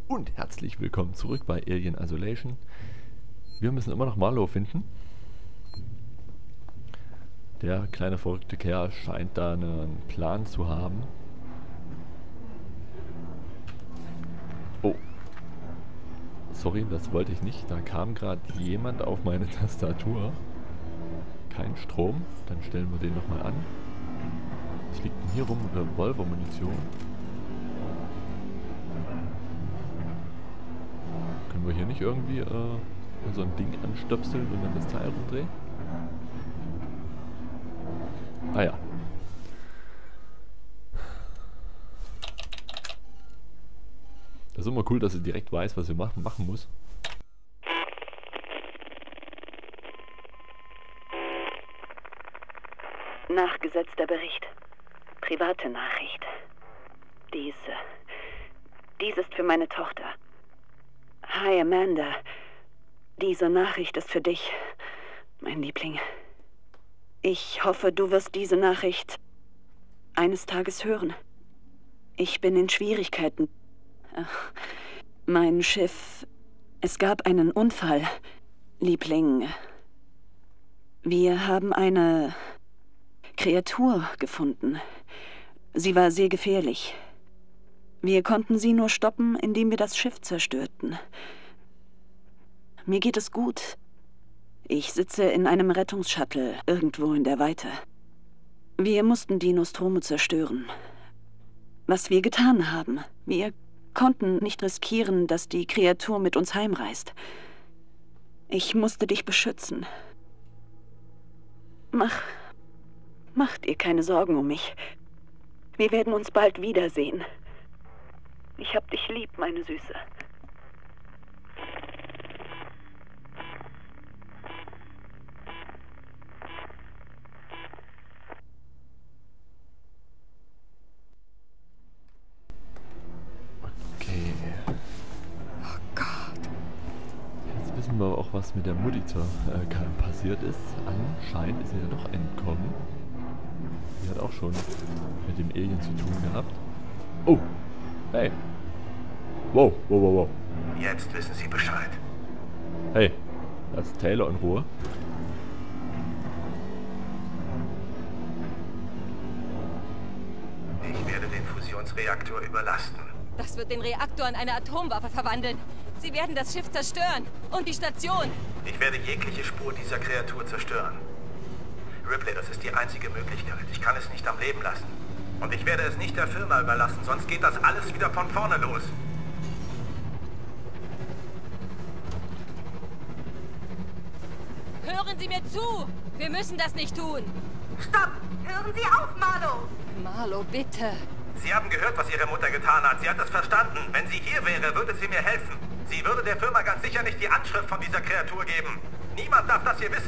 Und herzlich willkommen zurück bei Alien Isolation. Wir müssen immer noch Marlow finden. Der kleine verrückte Kerl scheint da einen Plan zu haben. Oh. Sorry, das wollte ich nicht. Da kam gerade jemand auf meine Tastatur. Kein Strom. Dann stellen wir den nochmal an. Was liegt denn hier rum? Revolvermunition. Können wir hier nicht irgendwie so ein Ding anstöpseln und dann das Teil rumdrehen? Ah ja. Das ist immer cool, dass sie direkt weiß, was sie machen muss. Nachgesetzter Bericht. Private Nachricht. Dies ist für meine Tochter. Hi Amanda. Diese Nachricht ist für dich, mein Liebling. Ich hoffe, du wirst diese Nachricht eines Tages hören. Ich bin in Schwierigkeiten. Ach, mein Schiff... Es gab einen Unfall, Liebling. Wir haben eine Kreatur gefunden. Sie war sehr gefährlich. Wir konnten sie nur stoppen, indem wir das Schiff zerstörten. Mir geht es gut. Ich sitze in einem Rettungsshuttle irgendwo in der Weite. Wir mussten die Nostromo zerstören. Was wir getan haben, wir konnten nicht riskieren, dass die Kreatur mit uns heimreist. Ich musste dich beschützen. Mach dir keine Sorgen um mich. Wir werden uns bald wiedersehen. Ich hab dich lieb, meine Süße. Okay. Oh Gott. Jetzt wissen wir auch, was mit der Monitor passiert ist. Anscheinend ist sie ja doch entkommen. Die hat auch schon mit dem Alien zu tun gehabt. Oh! Hey! Wow, wow, wow, wow. Jetzt wissen Sie Bescheid. Hey, lass Taylor in Ruhe. Ich werde den Fusionsreaktor überlasten. Das wird den Reaktor in eine Atomwaffe verwandeln. Sie werden das Schiff zerstören. Und die Station. Ich werde jegliche Spur dieser Kreatur zerstören. Ripley, das ist die einzige Möglichkeit. Ich kann es nicht am Leben lassen. Und ich werde es nicht der Firma überlassen, sonst geht das alles wieder von vorne los. Hören Sie mir zu! Wir müssen das nicht tun! Stopp! Hören Sie auf, Marlow! Marlow, bitte! Sie haben gehört, was Ihre Mutter getan hat. Sie hat es verstanden. Wenn sie hier wäre, würde sie mir helfen. Sie würde der Firma ganz sicher nicht die Anschrift von dieser Kreatur geben. Niemand darf das hier wissen.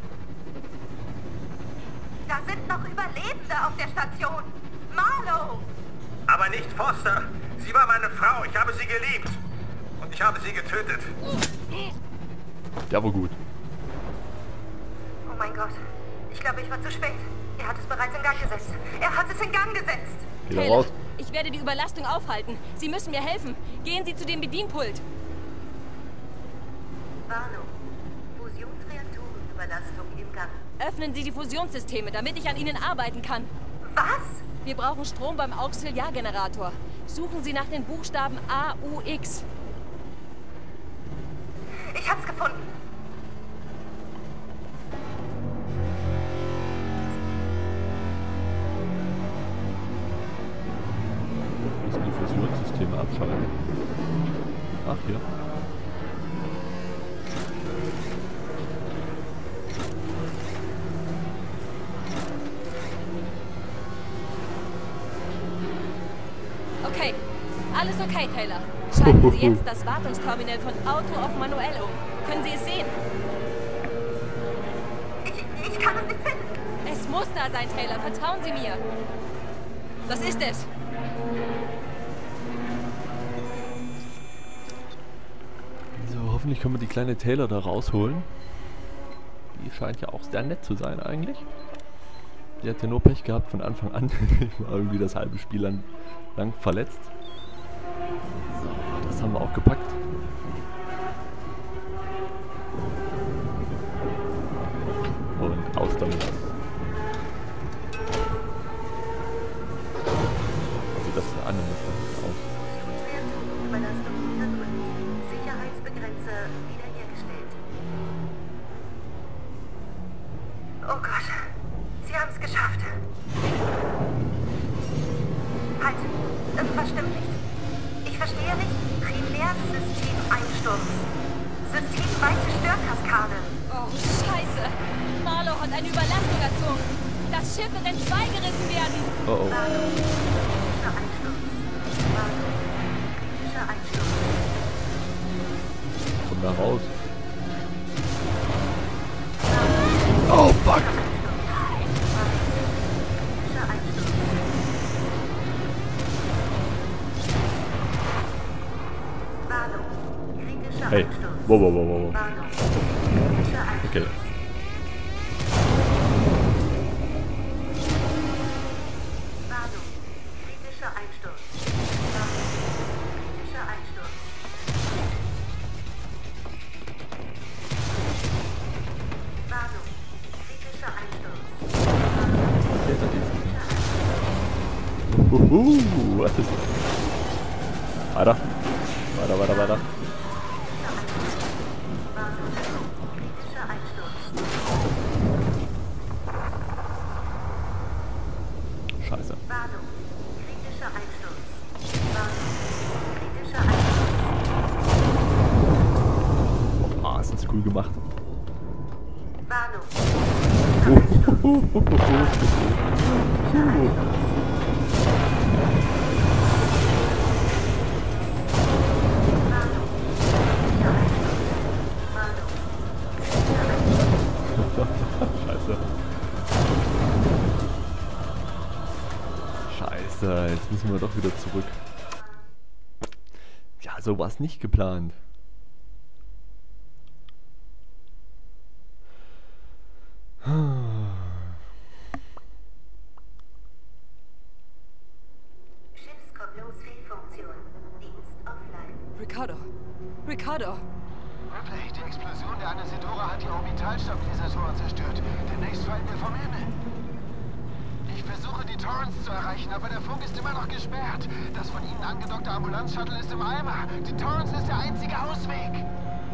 Da sind noch Überlebende auf der Station. Marlow! Aber nicht Foster. Sie war meine Frau. Ich habe sie geliebt. Und ich habe sie getötet. Der war gut. Oh mein Gott. Ich glaube, ich war zu spät. Er hat es bereits in Gang gesetzt. Er hat es in Gang gesetzt. Geh da Taylor, raus. ich werde die Überlastung aufhalten. Sie müssen mir helfen. Gehen Sie zu dem Bedienpult. Warnung. Fusionsreaktorenüberlastung im Gang. Öffnen Sie die Fusionssysteme, damit ich an ihnen arbeiten kann. Was? Wir brauchen Strom beim Auxiliargenerator. Suchen Sie nach den Buchstaben AUX. Ich hab's gefunden. Müssen die Fusionssysteme abschalten. Ach, hier. Okay, alles okay, Taylor. Schalten Sie jetzt das Wartungsterminal von Auto auf manuell um. Können Sie es sehen? Ich kann es nicht finden. Es muss da sein, Taylor. Vertrauen Sie mir. Das ist es. So, hoffentlich können wir die kleine Taylor da rausholen. Die scheint ja auch sehr nett zu sein eigentlich. Die hat ja nur Pech gehabt von Anfang an. Ich war irgendwie das halbe Spiel lang verletzt. So, Das haben wir auch gepackt. Und aus damit. Also das andere ist dann aus. Überlastung unterdrückt. Sicherheitsbegrenzer wiederhergestellt. Oh Gott. Sie haben es geschafft. Halt. Irgendwas stimmt nicht. Ich verstehe nicht. Primärsystemeinsturz. Systemweite Störkaskade. Oh, Scheiße. Marlow hat eine Überlastung erzogen. Das Schiff wird in zwei gerissen werden. Oh oh. Warnung. Kritischer Einsturz. Warnung. Kritischer Einsturz. Komm da raus. Oh fuck. Kritischer Einsturz. Warnung. Kritischer Hey. Einsturz. Wow. Warnung. Kritischer Einsturz. Okay. Warnung. Kritischer Einsturz. Warnung. Kritischer Einsturz. Warnung. Kritischer Einsturz. Okay, da geht's nicht mehr. Was ist das? Weiter. Weiter. Warnung. Kritischer Einsturz. Scheiße. Warnung. Kritischer Einsturz. Warnung. Kritischer Einsturz. Ah, ist das cool gemacht. Warnung. Scheiße, jetzt müssen wir doch wieder zurück. Ja, so war es nicht geplant. Schiffskopplungsfehlfunktion. Dienst offline. Ricardo. Ripley, die Explosion der Anasidora hat die Orbitalstabilisatoren zerstört. Demnächst fallen wir vom Himmel. Ich versuche, die Torrens zu erreichen, aber der Funk ist immer noch gesperrt. Das von Ihnen angedockte Ambulanzshuttle ist im Eimer. Die Torrens ist der einzige Ausweg.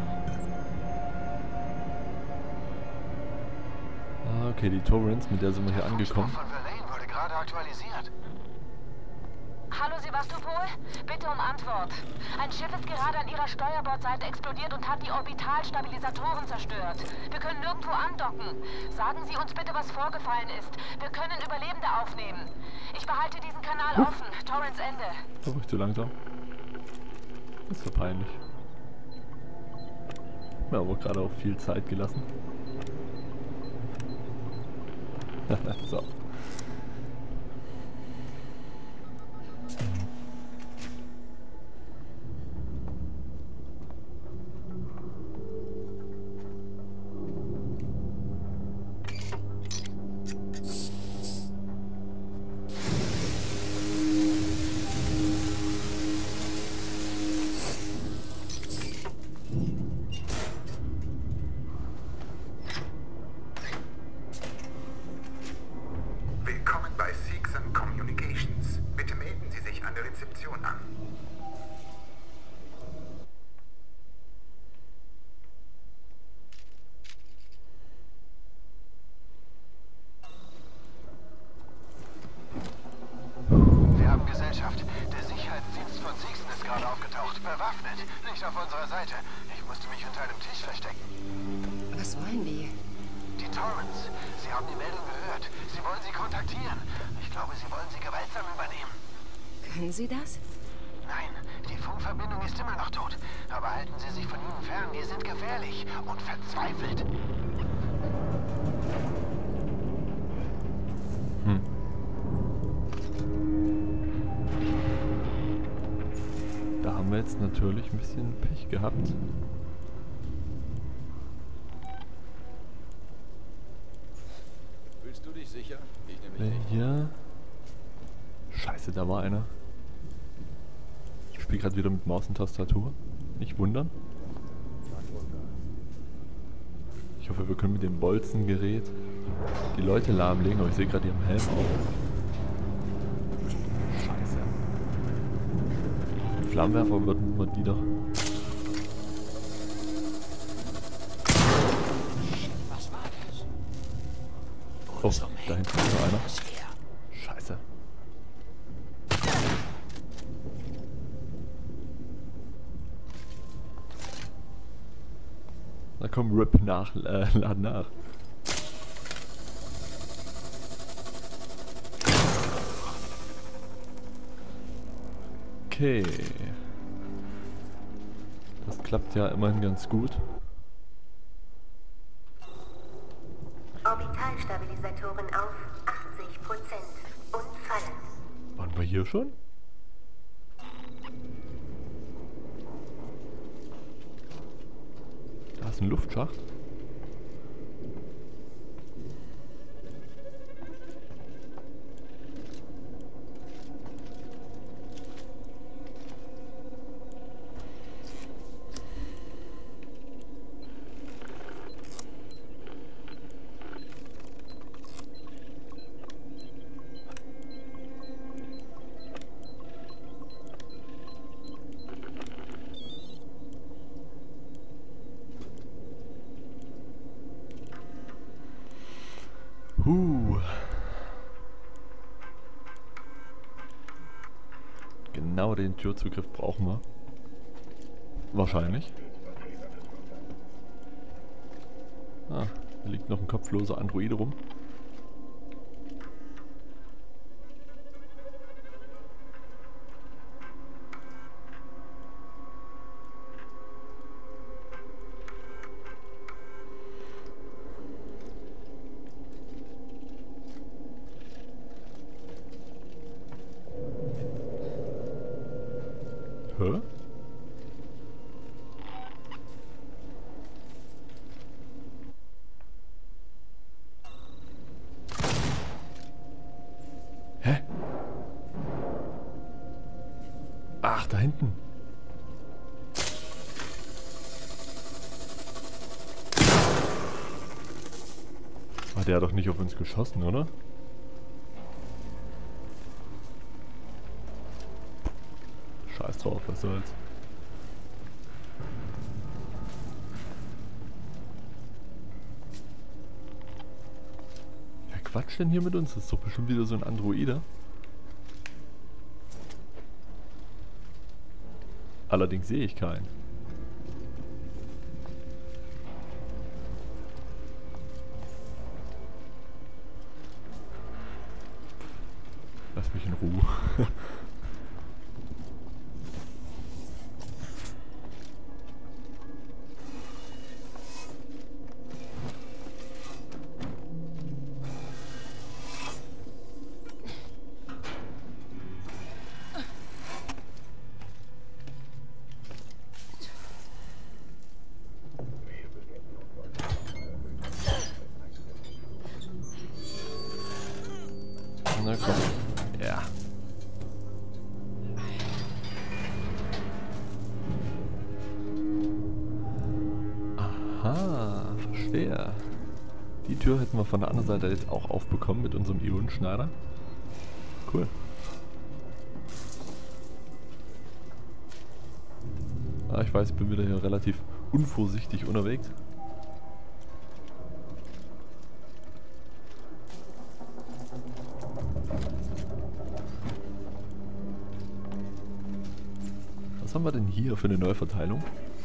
Ah, okay, die Torrens, mit der sind wir hier angekommen. Der Funkspruch von Verlaine wurde gerade aktualisiert. Hallo Sevastopol, bitte um Antwort. Ein Schiff ist gerade an Ihrer Steuerbordseite explodiert und hat die Orbitalstabilisatoren zerstört. Wir können nirgendwo andocken. Sagen Sie uns bitte, was vorgefallen ist. Wir können Überlebende aufnehmen. Ich behalte diesen Kanal offen. Torrens Ende. Da war ich zu langsam. Das ist so peinlich. Mir aber gerade auch viel Zeit gelassen. So. Willkommen bei Seegson Communications. Bitte melden Sie sich an der Rezeption an. Wir haben Gesellschaft. Der Sicherheitsdienst von Seegson ist gerade aufgetaucht. Bewaffnet. Nicht auf unserer Seite. Ich musste mich unter einem Tisch verstecken. Was wollen die? Die Torrens. Sie haben die Meldung gehört. Sie wollen Sie kontaktieren. Ich glaube, Sie wollen Sie gewaltsam übernehmen. Können Sie das? Nein, die Funkverbindung ist immer noch tot. Aber halten Sie sich von ihnen fern. Die sind gefährlich und verzweifelt. Da haben wir jetzt natürlich ein bisschen Pech gehabt. Fühlst du dich sicher? Ich nehme dich nicht. Hier. Scheiße, da war einer. spiele gerade wieder mit Maus und Tastatur. Nicht wundern. Ich hoffe, wir können mit dem Bolzengerät die Leute lahmlegen, aber ich sehe gerade ihren Helm auf. Scheiße. Mit Flammenwerfer würden wir die doch. Oh, da hinten ist noch einer. Scheiße. Da kommt Rip nach, lad nach. Okay. Das klappt ja immerhin ganz gut. Orbitalstabilisatoren auf 80% und fallen. Waren wir hier schon? Da ist ein Luftschacht. Genau den Türzugriff brauchen wir. Wahrscheinlich. Ah, da liegt noch ein kopfloser Androide rum. Hä? Hä? Ach, da hinten. Der hat doch nicht auf uns geschossen, oder? Scheiß drauf, was soll's. Wer quatscht denn hier mit uns? Das ist doch bestimmt wieder so ein Androide. Allerdings sehe ich keinen. Lass mich in Ruhe. Na komm. Ja. Aha, verstehe. Die Tür hätten wir von der anderen Seite jetzt auch aufbekommen mit unserem Ionenschneider. Cool. Ah, ich weiß, ich bin wieder hier relativ unvorsichtig unterwegs. Was haben wir denn hier für eine Neuverteilung?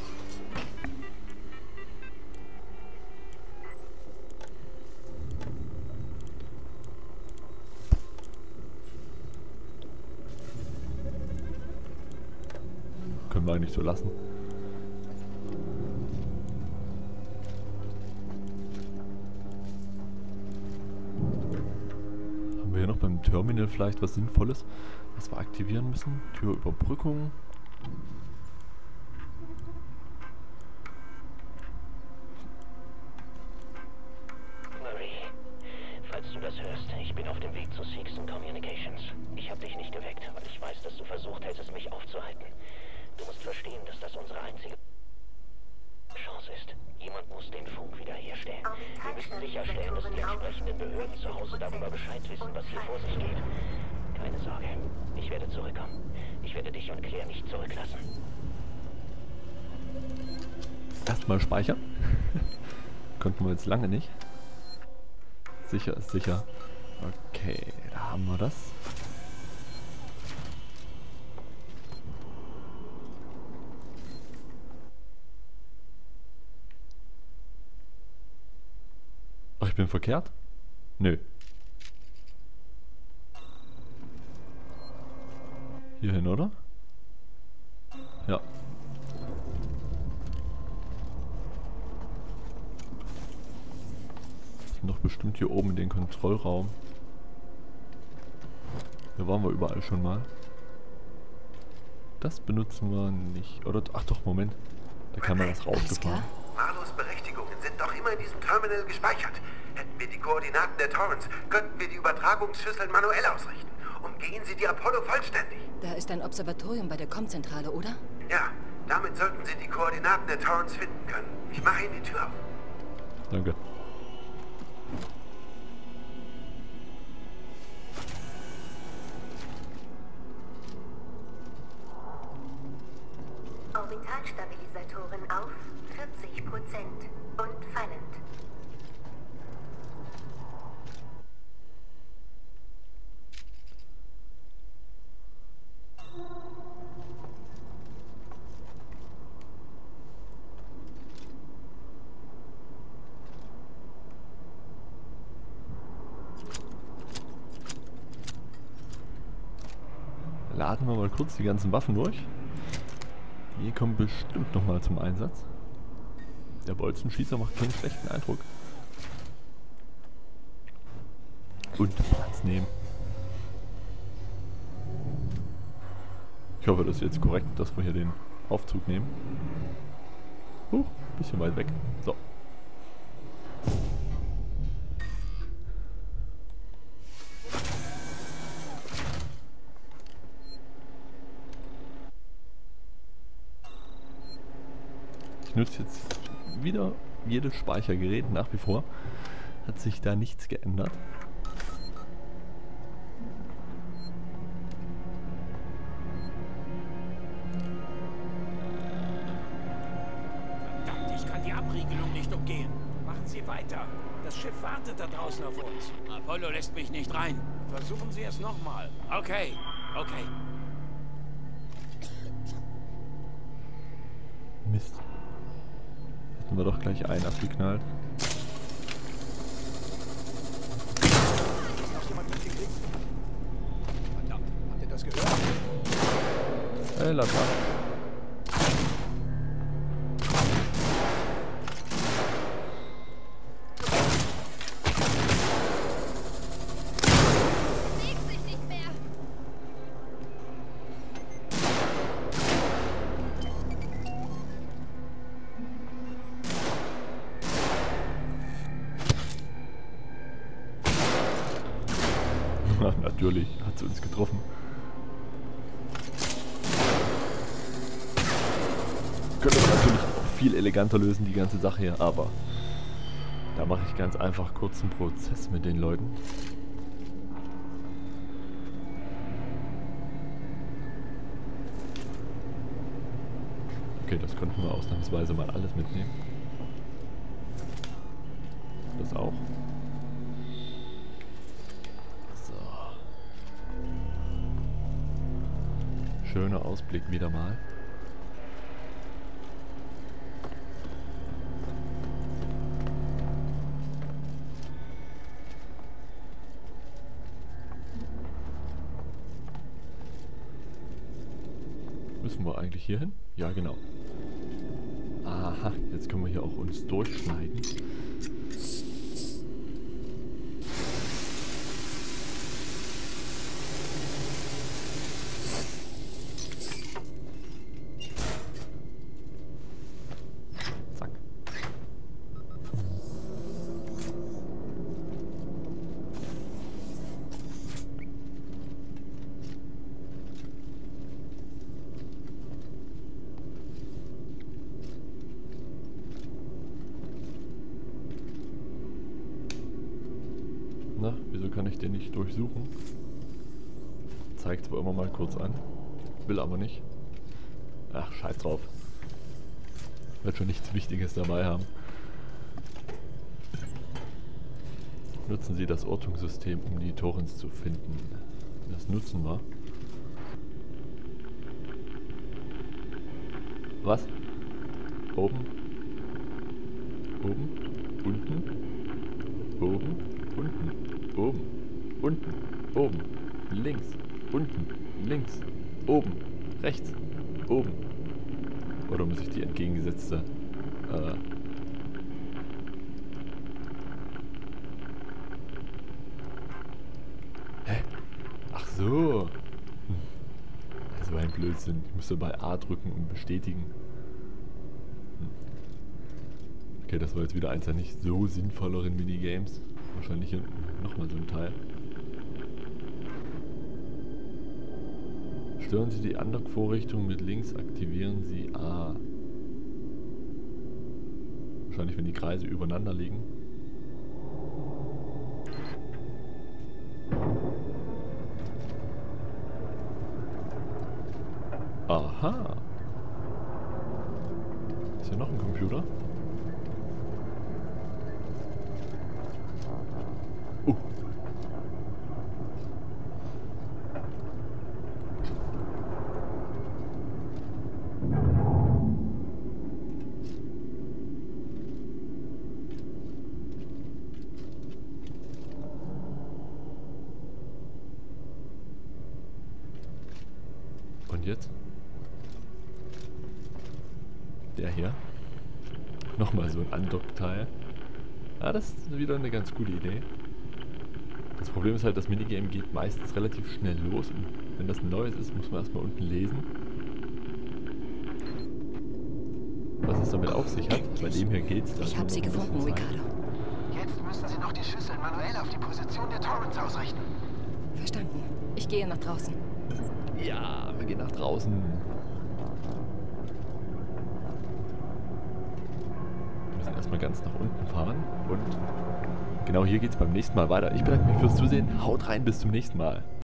Können wir eigentlich so lassen. Haben wir hier noch beim Terminal vielleicht was Sinnvolles, was wir aktivieren müssen? Türüberbrückung. Marie, falls du das hörst, ich bin auf dem Weg zu Seegson Communications. Ich habe dich nicht geweckt, weil ich weiß, dass du versucht hättest, mich aufzuhalten. einzige Chance ist. Jemand muss den Funk wiederherstellen. Wir müssen sicherstellen, dass die entsprechenden Behörden zu Hause darüber Bescheid wissen, was hier vor sich geht. Keine Sorge, ich werde zurückkommen. Ich werde dich und Claire nicht zurücklassen. Erstmal speichern. Konnten wir jetzt lange nicht. Sicher ist sicher. Okay, da haben wir das. Ach, ich bin verkehrt? Nö. Hier hin, oder? Ja. Sind doch bestimmt hier oben in den Kontrollraum. Hier waren wir überall schon mal. Das benutzen wir nicht. Oder? Ach doch, Moment. Da kann man was rausgefahren. Marlos Berechtigungen sind doch immer in diesem Terminal gespeichert. Hätten wir die Koordinaten der Torrens, könnten wir die Übertragungsschüsseln manuell ausrichten. Umgehen Sie die Apollo vollständig. Da ist ein Observatorium bei der Com-Zentrale, oder? Ja, damit sollten Sie die Koordinaten der Torrens finden können. Ich mache Ihnen die Tür auf. Danke. Orbitalstabilisatoren auf 40% und fallend. Laden wir mal kurz die ganzen Waffen durch. Die kommen bestimmt nochmal zum Einsatz. Der Bolzenschießer macht keinen schlechten Eindruck. Und Platz nehmen. Ich hoffe, das ist jetzt korrekt, dass wir hier den Aufzug nehmen. Bisschen weit weg. So. Ich nutze jetzt wieder jedes Speichergerät nach wie vor. Hat sich da nichts geändert. Verdammt, ich kann die Abriegelung nicht umgehen. Machen Sie weiter. Das Schiff wartet da draußen auf uns. Apollo lässt mich nicht rein. Versuchen Sie es nochmal. Okay, okay. Mist. Hätten wir doch gleich einen abgeknallt. Ist noch jemand mitgekriegt? Verdammt, habt ihr das gehört? Hey, lass mal. Natürlich hat sie uns getroffen. Könnte man natürlich auch viel eleganter lösen, die ganze Sache hier, aber da mache ich ganz einfach kurz einen Prozess mit den Leuten. Okay, das konnten wir ausnahmsweise mal alles mitnehmen. Das auch. Schöner Ausblick wieder mal. Müssen wir eigentlich hier hin? Ja, genau. Aha, jetzt können wir hier auch uns durchschneiden. kann ich den nicht durchsuchen. Zeigt zwar immer mal kurz an, will aber nicht. Ach, scheiß drauf. Wird schon nichts Wichtiges dabei haben. Nutzen Sie das Ortungssystem, um die Torrens zu finden. Das nutzen wir. Was? Oben? Oben? Unten? Oben? Unten? Oben? Unten? Oben? Links? Unten? Links? Oben? Rechts? Oben? Oder muss ich die entgegengesetzte... Hä? Ach so. Das war ein Blödsinn. Ich musste bei A drücken und bestätigen. Okay, das war jetzt wieder eins der nicht so sinnvolleren Minigames. Wahrscheinlich hier nochmal so ein Teil. Stören Sie die Undock-Vorrichtung mit links, aktivieren Sie A. Wahrscheinlich, wenn die Kreise übereinander liegen. Aha. Ist hier noch ein Computer? Und jetzt? Der hier. Nochmal so ein Undock-Teil. Ah, das ist wieder eine ganz gute Idee. Das Problem ist halt, das Minigame geht meistens relativ schnell los. Und wenn das ein neues ist, muss man erstmal unten lesen. Was es damit auf sich hat. Bei dem hier geht's dann. Ich habe sie gefunden, Ricardo. Jetzt müssen Sie noch die Schüsseln manuell auf die Position der Torrens ausrichten. Verstanden. Ich gehe nach draußen. Ja, wir gehen nach draußen. Wir müssen erstmal ganz nach unten fahren. Und genau hier geht es beim nächsten Mal weiter. Ich bedanke mich fürs Zusehen. Haut rein, bis zum nächsten Mal.